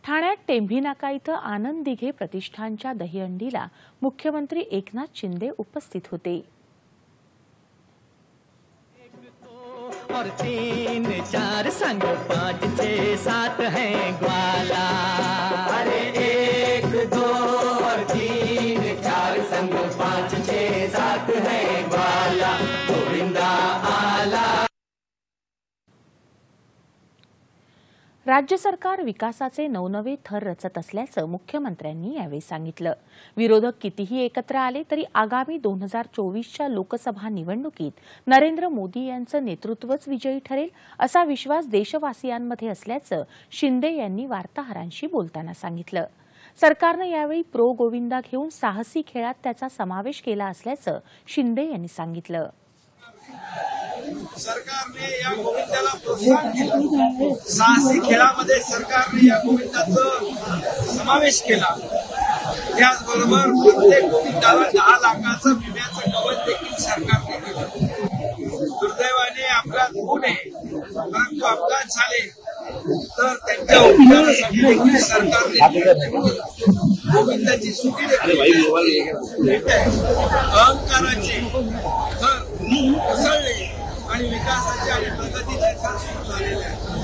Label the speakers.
Speaker 1: ठाण्यात टेंभी नाका इथं आनंद दिघे प्रतिष्ठानच्या दहीहंडीला मुख्यमंत्री एकनाथ शिंदे उपस्थित होते।
Speaker 2: और 3 4 संग 5 6 7 है ग्वाला। अरे 1 2 और 3 4 संग 5 6 7 है ग्वाला। गोविंदा आला।
Speaker 1: राज्य सरकार विकासाचे नवनवे थर रचत असल्याचं मुख्यमंत्र्यांनी यावेळी सांगितलं। विरोधक कितीही एकत्र आले तरी आगामी 2024च्या लोकसभा निवडणुकीत नरेंद्र मोदी यांचं नेतृत्वच विजयी ठरेल असा विश्वास देशवासियांमध्ये असल्याचं शिंदे यांनी वार्ताहरांशी बोलताना सांगितलं। सरकारनं यावेळी प्रो गोविंदा घेऊन साहसी खेळात त्याचा समावेश केला असल्याचं शिंदे यांनी सांगितलं।
Speaker 3: सरकारने या गोविंदाला प्रोत्साहन दिलं। साहसी खेळामध्ये सरकारने या गोविंदाचा समावेश केला। त्याचबरोबर प्रत्येक गोविंदाला 10 लाखाचं विम्याचं कवच देखील सरकारने दिलं। दुर्दैवाने अपघात होऊ नये, परंतु अपघात झाले तर त्यांच्या उपचारासाठी देखील सरकारने गोविंदाची सुटी देखील अहंकाराचे थर उसळले आणि विकासाचे आणि प्रगतीचे थर सुरू झालेले आहेत।